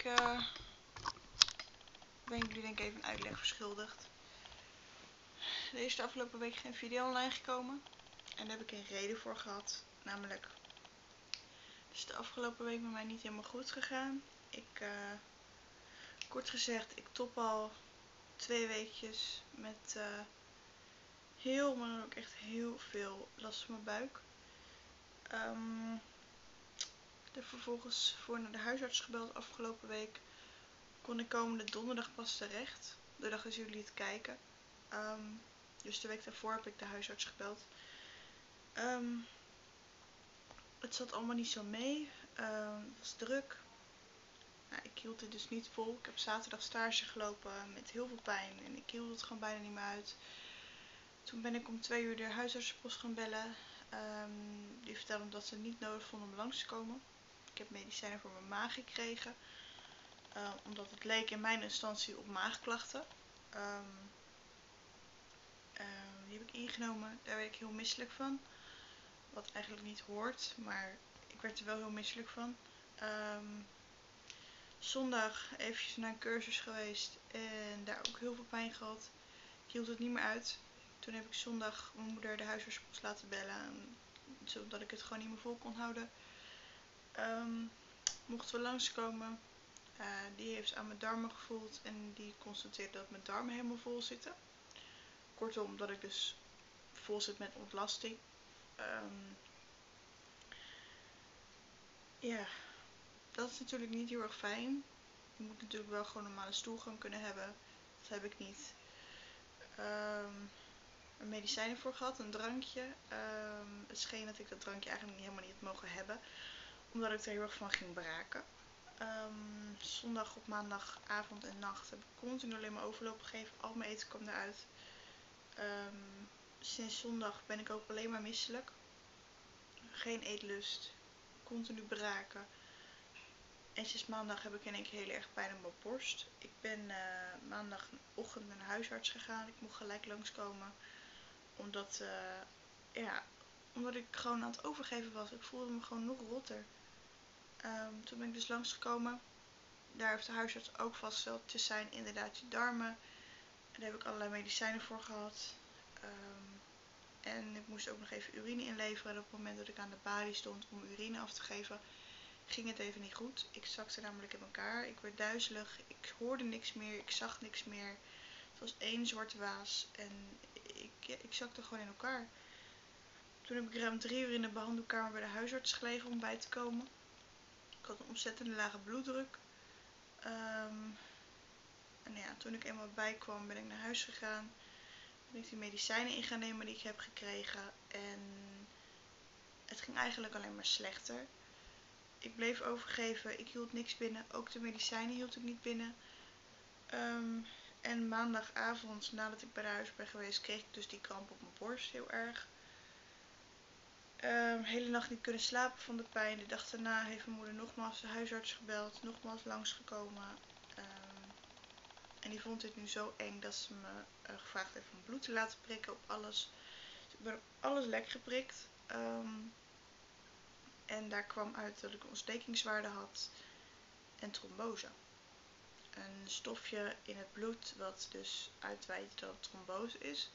ben jullie denk ik even een uitleg verschuldigd. Er is de afgelopen week geen video online gekomen. En daar heb ik een reden voor gehad. Namelijk, het is de afgelopen week met mij niet helemaal goed gegaan. Kort gezegd, ik top al 2 weekjes met maar dan ook echt heel veel last van mijn buik. Ik heb vervolgens voor naar de huisarts gebeld afgelopen week. Kon ik komende donderdag pas terecht. De dag is jullie het kijken. Dus de week daarvoor heb ik de huisarts gebeld. Het zat allemaal niet zo mee. Het was druk. Nou, ik hield het dus niet vol. Ik heb zaterdag stage gelopen met heel veel pijn. En ik hield het gewoon bijna niet meer uit. Toen ben ik om 2 uur de huisartsenpost gaan bellen. Die vertelde dat ze het niet nodig vonden om langs te komen. Ik heb medicijnen voor mijn maag gekregen. Omdat het leek in mijn instantie op maagklachten. Die heb ik ingenomen. Daar werd ik heel misselijk van. Wat eigenlijk niet hoort. Maar ik werd er wel heel misselijk van. Zondag eventjes naar een cursus geweest. En daar ook heel veel pijn gehad. Ik hield het niet meer uit. Toen heb ik zondag mijn moeder de huisartsenpost laten bellen. Zodat ik het gewoon niet meer vol kon houden. Mochten we langskomen. Die heeft aan mijn darmen gevoeld. En die constateerde dat mijn darmen helemaal vol zitten. Kortom, dat ik dus vol zit met ontlasting. Ja, dat is natuurlijk niet heel erg fijn. Je moet natuurlijk wel gewoon een normale stoelgang kunnen hebben. Dat heb ik niet. Een medicijnen voor gehad, een drankje. Het scheen dat ik dat drankje eigenlijk helemaal niet had mogen hebben. Omdat ik er heel erg van ging braken. Zondag op maandagavond en nacht heb ik continu alleen maar overloop gegeven. Al mijn eten kwam eruit. Sinds zondag ben ik ook alleen maar misselijk. Geen eetlust. Continu braken. En sinds maandag heb ik in één keer heel erg pijn op mijn borst. Ik ben maandagochtend naar de huisarts gegaan. Ik mocht gelijk langskomen. Omdat ik gewoon aan het overgeven was. Ik voelde me gewoon nog rotter. Toen ben ik dus langsgekomen. Daar heeft de huisarts ook vastgesteld. Het zijn inderdaad je darmen. En daar heb ik allerlei medicijnen voor gehad. En ik moest ook nog even urine inleveren. En op het moment dat ik aan de balie stond om urine af te geven, ging het even niet goed. Ik zakte namelijk in elkaar. Ik werd duizelig. Ik hoorde niks meer. Ik zag niks meer. Het was één zwarte waas. En ik zakte gewoon in elkaar. Toen heb ik ruim 3 uur in de behandelkamer bij de huisarts gelegen om bij te komen. Ik had een ontzettend lage bloeddruk. En ja, toen ik eenmaal bijkwam ben ik naar huis gegaan. Ben ik die medicijnen in gaan nemen die ik heb gekregen. En het ging eigenlijk alleen maar slechter. Ik bleef overgeven. Ik hield niks binnen. Ook de medicijnen hield ik niet binnen. En maandagavond, nadat ik bij de huis ben geweest, kreeg ik dus die kramp op mijn borst heel erg. Hele nacht niet kunnen slapen van de pijn. De dag daarna heeft mijn moeder nogmaals de huisarts gebeld. Nogmaals langsgekomen. En die vond dit nu zo eng dat ze me gevraagd heeft om bloed te laten prikken op alles. Dus ik ben op alles lek geprikt. En daar kwam uit dat ik een ontstekingswaarde had en trombose. Een stofje in het bloed wat dus uitwijst dat het trombose is.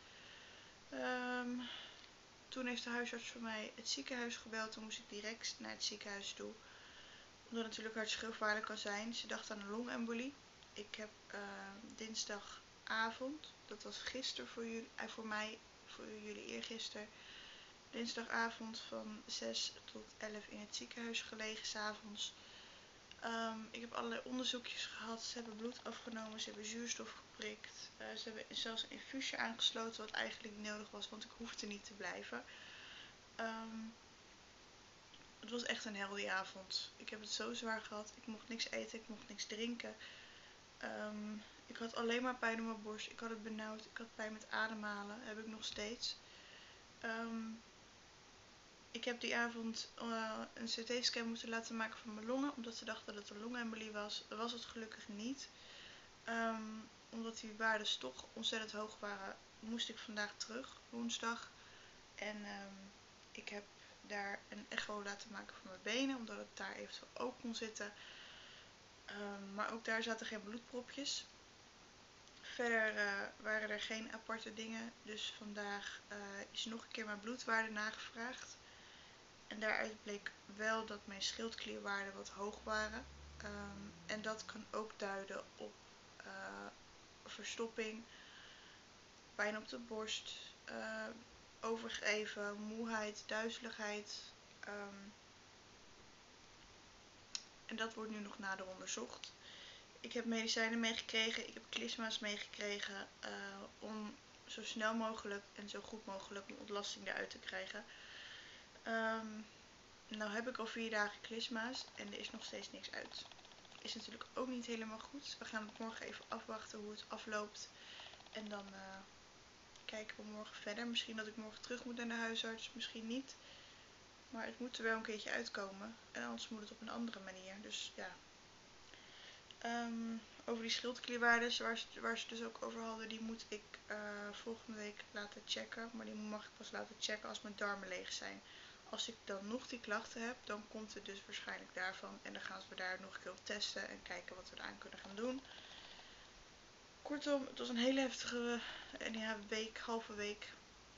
Toen heeft de huisarts voor mij het ziekenhuis gebeld. Toen moest ik direct naar het ziekenhuis toe. Omdat het natuurlijk hartstikke gevaarlijk kan zijn. Ze dacht aan een longembolie. Ik heb dinsdagavond, dat was gisteren voor mij, voor jullie eergisteren. Dinsdagavond van 6 tot 11 in het ziekenhuis gelegen, 's avonds. Ik heb allerlei onderzoekjes gehad. Ze hebben bloed afgenomen, ze hebben zuurstof geprikt. Ze hebben zelfs een infuusje aangesloten wat eigenlijk niet nodig was, want ik hoefde niet te blijven. Het was echt een hel die avond. Ik heb het zo zwaar gehad. Ik mocht niks eten, ik mocht niks drinken. Ik had alleen maar pijn op mijn borst. Ik had het benauwd. Ik had pijn met ademhalen. Dat heb ik nog steeds. Ik heb die avond een CT-scan moeten laten maken van mijn longen. Omdat ze dachten dat het een longembolie was. Dat was het gelukkig niet. Omdat die waarden toch ontzettend hoog waren, moest ik vandaag terug, woensdag. En ik heb daar een echo laten maken van mijn benen. Omdat het daar eventueel ook kon zitten. Maar ook daar zaten geen bloedpropjes. Verder waren er geen aparte dingen. Dus vandaag is nog een keer mijn bloedwaarde nagevraagd. En daaruit bleek wel dat mijn schildklierwaarden wat hoog waren. En dat kan ook duiden op verstopping, pijn op de borst, overgeven, moeheid, duizeligheid. En dat wordt nu nog nader onderzocht. Ik heb medicijnen meegekregen, ik heb klisma's meegekregen om zo snel mogelijk en zo goed mogelijk mijn ontlasting eruit te krijgen. Nou heb ik al 4 dagen klisma's en er is nog steeds niks uit. Is natuurlijk ook niet helemaal goed. We gaan het morgen even afwachten hoe het afloopt. En dan kijken we morgen verder. Misschien dat ik morgen terug moet naar de huisarts, misschien niet. Maar het moet er wel een keertje uitkomen. En anders moet het op een andere manier. Dus ja. Over die schildklierwaardes waar ze het dus ook over hadden, die moet ik volgende week laten checken. Maar die mag ik pas laten checken als mijn darmen leeg zijn. Als ik dan nog die klachten heb, dan komt het dus waarschijnlijk daarvan. En dan gaan we daar nog een keer op testen en kijken wat we eraan kunnen gaan doen. Kortom, het was een hele heftige week, halve week.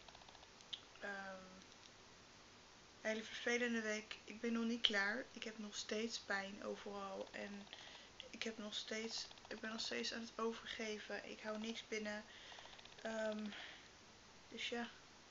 Een hele vervelende week. Ik ben nog niet klaar. Ik heb nog steeds pijn overal. En ik ben nog steeds aan het overgeven. Ik hou niks binnen. Dus ja,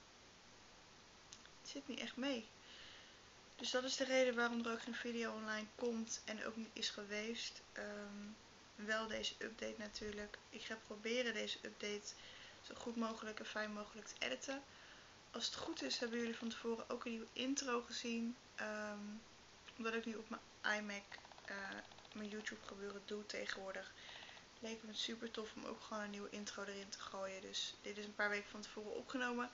het zit niet echt mee. Dus dat is de reden waarom er ook geen video online komt en ook niet is geweest. Wel deze update natuurlijk. Ik ga proberen deze update zo goed mogelijk en fijn mogelijk te editen. Als het goed is hebben jullie van tevoren ook een nieuwe intro gezien. Omdat ik nu op mijn iMac mijn YouTube gebeuren doe tegenwoordig. Leek me het super tof om ook gewoon een nieuwe intro erin te gooien. Dus dit is een paar weken van tevoren opgenomen.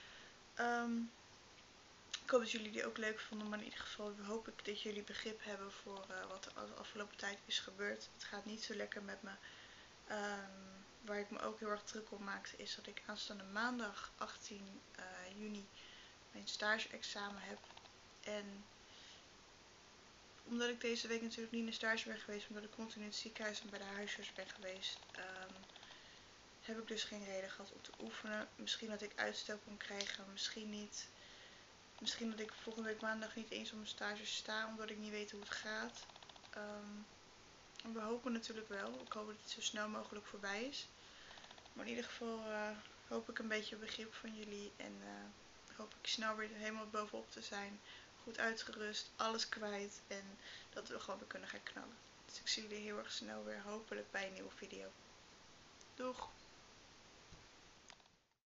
Ik hoop dat jullie die ook leuk vonden, maar in ieder geval hoop ik dat jullie begrip hebben voor wat er de afgelopen tijd is gebeurd. Het gaat niet zo lekker met me. Waar ik me ook heel erg druk om maakte is dat ik aanstaande maandag 18 juni mijn stage-examen heb. En omdat ik deze week natuurlijk niet naar stage ben geweest, omdat ik continu in het ziekenhuis en bij de huisarts ben geweest, heb ik dus geen reden gehad om te oefenen. Misschien dat ik uitstel kon krijgen, misschien niet. Misschien dat ik volgende week maandag niet eens op mijn stage sta, omdat ik niet weet hoe het gaat. We hopen natuurlijk wel. Ik hoop dat het zo snel mogelijk voorbij is. Maar in ieder geval hoop ik een beetje begrip van jullie. En hoop ik snel weer helemaal bovenop te zijn. Goed uitgerust, alles kwijt. En dat we gewoon weer kunnen gaan knallen. Dus ik zie jullie heel erg snel weer hopelijk bij een nieuwe video. Doeg!